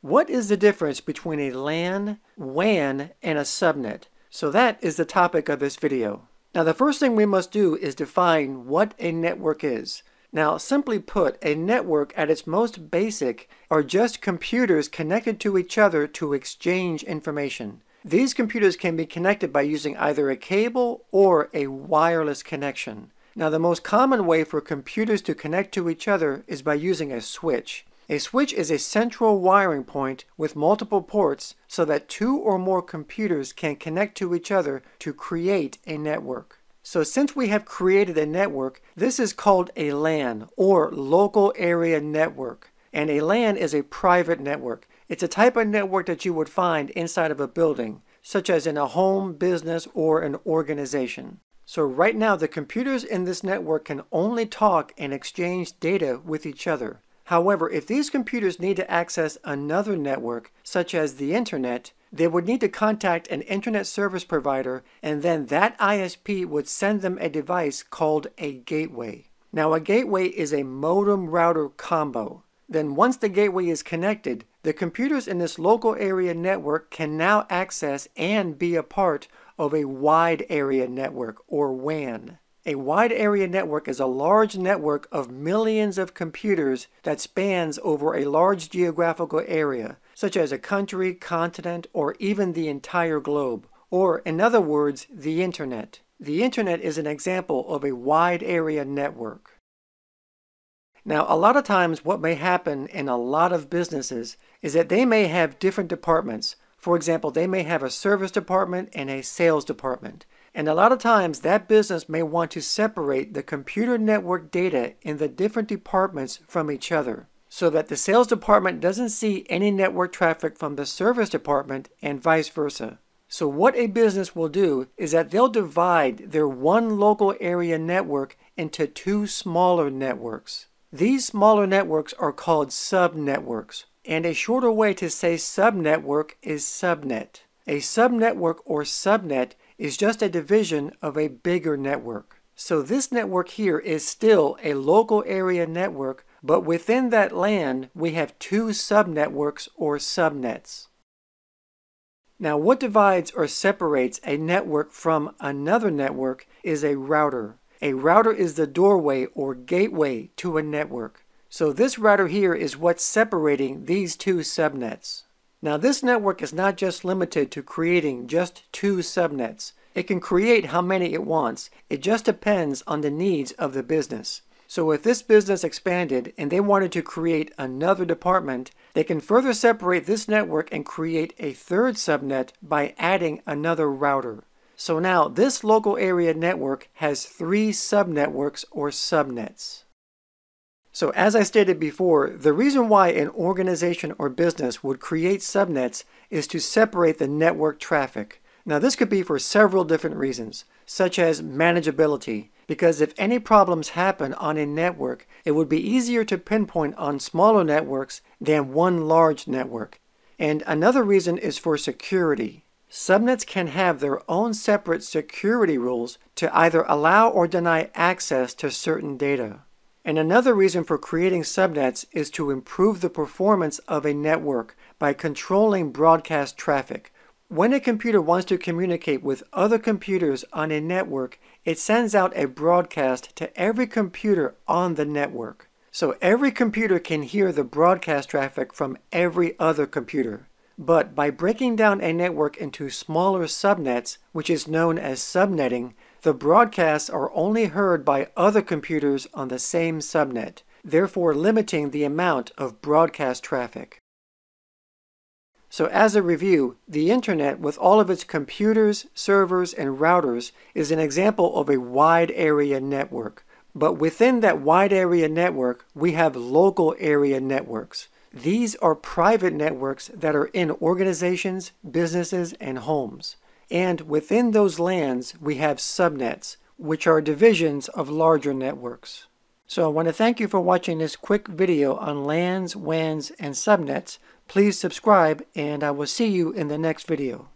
What is the difference between a LAN, WAN, and a subnet? So that is the topic of this video. Now the first thing we must do is define what a network is. Now simply put, a network at its most basic are just computers connected to each other to exchange information. These computers can be connected by using either a cable or a wireless connection. Now the most common way for computers to connect to each other is by using a switch. A switch is a central wiring point with multiple ports so that two or more computers can connect to each other to create a network. So since we have created a network, this is called a LAN, or local area network. And a LAN is a private network. It's a type of network that you would find inside of a building, such as in a home, business, or an organization. So right now, the computers in this network can only talk and exchange data with each other. However, if these computers need to access another network, such as the internet, they would need to contact an internet service provider, and then that ISP would send them a device called a gateway. Now, a gateway is a modem-router combo. Then once the gateway is connected, the computers in this local area network can now access and be a part of a wide area network, or WAN. A wide area network is a large network of millions of computers that spans over a large geographical area, such as a country, continent, or even the entire globe, or in other words, the internet. The internet is an example of a wide area network. Now, a lot of times what may happen in a lot of businesses is that they may have different departments. For example, they may have a service department and a sales department. And a lot of times that business may want to separate the computer network data in the different departments from each other, so that the sales department doesn't see any network traffic from the service department and vice versa. So what a business will do is that they'll divide their one local area network into two smaller networks. These smaller networks are called subnetworks, and a shorter way to say subnetwork is subnet. A subnetwork or subnet is just a division of a bigger network. So this network here is still a local area network, but within that LAN we have two subnetworks or subnets. Now what divides or separates a network from another network is a router. A router is the doorway or gateway to a network. So this router here is what's separating these two subnets. Now this network is not just limited to creating just two subnets. It can create how many it wants. It just depends on the needs of the business. So if this business expanded and they wanted to create another department, they can further separate this network and create a third subnet by adding another router. So now this local area network has three subnetworks or subnets. So as I stated before, the reason why an organization or business would create subnets is to separate the network traffic. Now this could be for several different reasons, such as manageability, because if any problems happen on a network, it would be easier to pinpoint on smaller networks than one large network. And another reason is for security. Subnets can have their own separate security rules to either allow or deny access to certain data. And another reason for creating subnets is to improve the performance of a network by controlling broadcast traffic. When a computer wants to communicate with other computers on a network, it sends out a broadcast to every computer on the network. So every computer can hear the broadcast traffic from every other computer. But by breaking down a network into smaller subnets, which is known as subnetting, the broadcasts are only heard by other computers on the same subnet, therefore limiting the amount of broadcast traffic. So as a review, the internet with all of its computers, servers, and routers is an example of a wide area network. But within that wide area network, we have local area networks. These are private networks that are in organizations, businesses, and homes. And within those LANs, we have subnets, which are divisions of larger networks. So I want to thank you for watching this quick video on LANs, WANs, and subnets. Please subscribe, and I will see you in the next video.